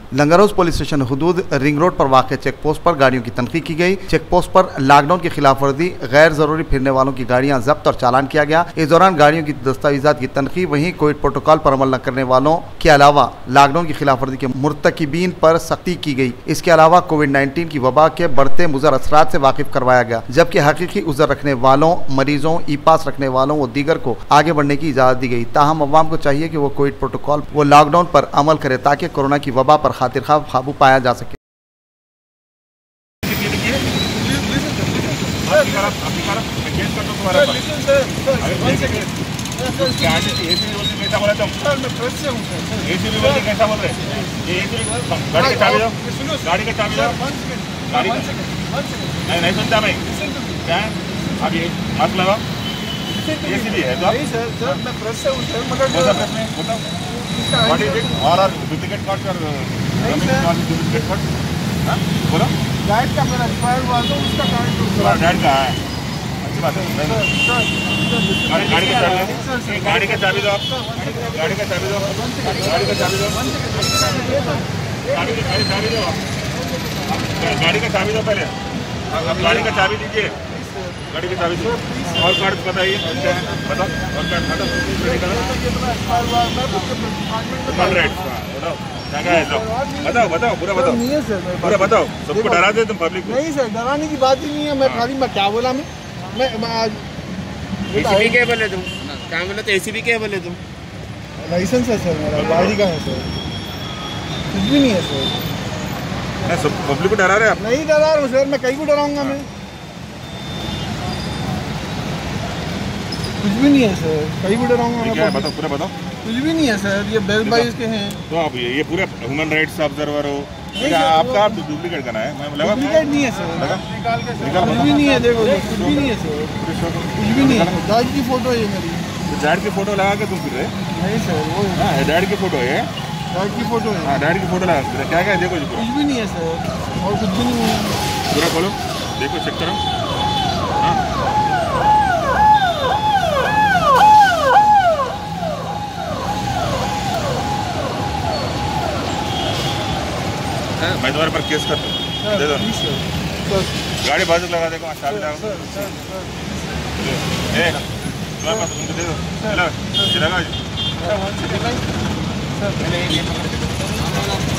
लंगरहौस police station हुदूद ring road पर वाक़ चेक पोस्ट पर गाड़ियों की तनखी की गई। चेक पोस्ट पर लॉकडाउन की खिलाफ वर्जी, गैर जरूरी फिरने वालों की गाड़ियां जब्त और चालान किया गया। इस दौरान गाड़ियों की दस्तावेजात की तनखी, वहीं कोविड प्रोटोकॉल पर अमल न करने वालों के अलावा लॉकडाउन की खिलाफ वर्जी के मुर्तकिबीन पर सख्ती की गई। इसके अलावा कोविड-19 की वबा के बढ़ते मुज़र असरात से वाकिफ करवाया गया, जबकि हकीकी उज़र रखने वालों, मरीजों, ई पास रखने वालों व दीगर को आगे बढ़ने की इजाज़त दी गई। ताहम अवाम को चाहिए कि वो कोविड प्रोटोकॉल व लॉकडाउन पर अमल करे ताकि कोरोना की वबा पर खातिर खा काबू पाया जा सके। गाड़ी का चाबी दो। नहीं सुनता मैं क्या अभी मत लगाओ। एसीबी है तो सर मैं प्रेस से हूं सर, मगर व्हाट इज इट और डुप्लीकेट कार्ड कर डुप्लीकेट कार्ड बोलो। गाइड का मेरा एक्सपायर हुआ तो उसका कार्ड गाइड का है। अच्छी बात है। गाड़ी का चाबी, गाड़ी का चाबी दो आप। गाड़ी का चाबी दो, गाड़ी का चाबी दो, गाड़ी का चाबी दो, गाड़ी का चाबी दो पहले। अब गाड़ी का चाबी दीजिए, गाड़ी की चाबी दो। और कार्ड बताइए, बताओ और कार्ड बताओ। बताओ बताओ पूरा बताओ, नहीं है सर, पूरा बताओ। सबको डरा दे तुम पब्लिक को। नहीं सर, डराने की बात ही नहीं है। मैं खाली मैं क्या बोला, मैं एसीबी के बोले तुम क्या बोले? तो एसीबी के बोले तुम? लाइसेंस है सर मेरा, गाड़ी का है सर, कुछ भी नहीं है सर। सब पब्लिक को डरा रहे आप? नहीं डरा रहा हूँ सर, मैं कहीं को डराऊंगा? मैं कुछ भी नहीं है सर, कहीं को डराऊंगा मैं? क्या है बताओ, पूरा बताओ। कुछ भी नहीं है सर, ये बेल बाइस के हैं। तो आप ये पूरे ह्यूमन राइट्स ऑब्जर्वर हो, आपका आप डुप्लीकेट करना है? मैं लगा डुप्लीकेट नहीं है सर, कुछ भी नहीं है। देखो कुछ भी नहीं है सर, कुछ भी नहीं है। डैड की फोटो है ये मेरी। डैड की फोटो लगा के तुम फिर रहे? नहीं सर, वो डैड की फोटो है। डैड की फोटो है। हाँ डैड की फोटो लगा फिर क्या क्या है? देखो कुछ भी नहीं है सर, और कुछ भी नहीं है। पूरा खोलो, देखो, चेक करो। मैं तुम्हारे पर केस करता हूँ, दे दो। गाड़ी बाजू लगा देखो, चाबी लगाओ। तुम्हारे पास उनको दे दो, लगा।